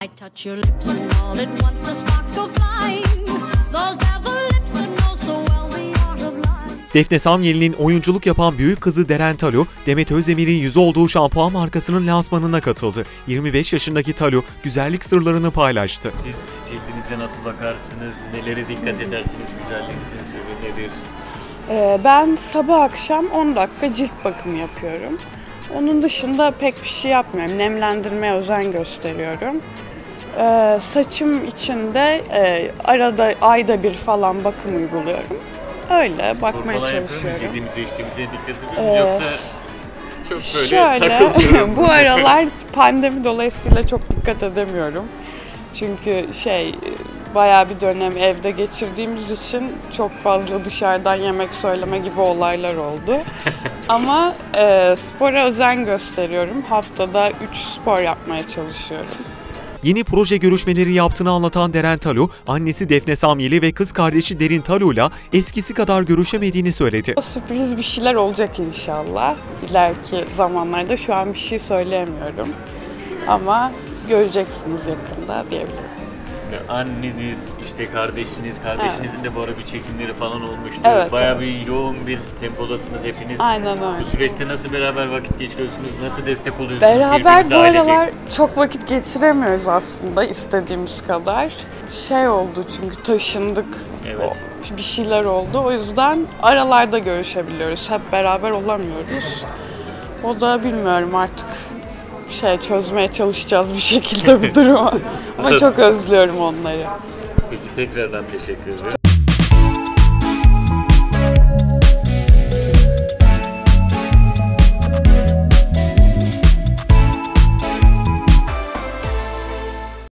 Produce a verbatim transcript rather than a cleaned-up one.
I touch your lips and all at once the sparks go flying. Those devil lips that know so well the art of lying. Defne Samyeli'nin oyunculuk yapan büyük kızı Deren Talu, Demet Özdemir'in yüzü olduğu şampuan markasının lansmanına katıldı. yirmi beş yaşındaki Talu, güzellik sırlarını paylaştı. Siz cildinize nasıl bakarsınız, nelere dikkat edersiniz, güzelliğinizin sırrı nedir? Ee, ben sabah akşam on dakika cilt bakımı yapıyorum. Onun dışında pek bir şey yapmıyorum. Nemlendirmeye özen gösteriyorum. Ee, saçım için de e, arada ayda bir falan bakım uyguluyorum. Öyle bakmaya çalışıyorum. Yediğimize içtiğimize dikkat Ee, ediyoruz yoksa çok böyle Şöyle, takılıyorum. bu aralar pandemi dolayısıyla çok dikkat edemiyorum. Çünkü şey, bayağı bir dönem evde geçirdiğimiz için çok fazla dışarıdan yemek söyleme gibi olaylar oldu. Ama e, spora özen gösteriyorum. Haftada üç spor yapmaya çalışıyorum. Yeni proje görüşmeleri yaptığını anlatan Deren Talu, annesi Defne Samyeli ve kız kardeşi Derin Talu'yla eskisi kadar görüşemediğini söyledi. Sürpriz bir şeyler olacak inşallah. İleriki zamanlarda şu an bir şey söyleyemiyorum. Ama göreceksiniz yakında diyebilirim. Anneniz, işte kardeşiniz, kardeşinizin evet. de bu ara bir çekimleri falan olmuştu. Evet, Bayağı evet. bir yoğun bir tempodasınız hepiniz. Aynen öyle. Bu süreçte nasıl beraber vakit geçiriyorsunuz, nasıl destek oluyorsunuz? Beraber bu ailecek? aralar çok vakit geçiremiyoruz aslında istediğimiz kadar. Şey oldu çünkü taşındık, Evet. bir şeyler oldu. O yüzden aralarda görüşebiliyoruz, hep beraber olamıyoruz. O da bilmiyorum artık şey çözmeye çalışacağız bir şekilde bu durumu. Ama çok özlüyorum onları. Peki tekrardan teşekkür ederim.